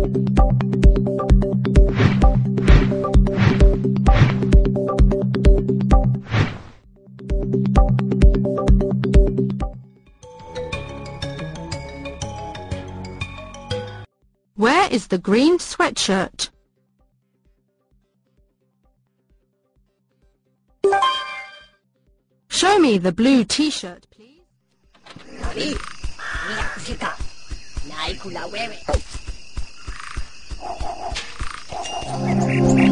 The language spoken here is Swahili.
Where is the green sweatshirt? Show me the blue t-shirt, please. David, mira cerca. La Aiku la hueve.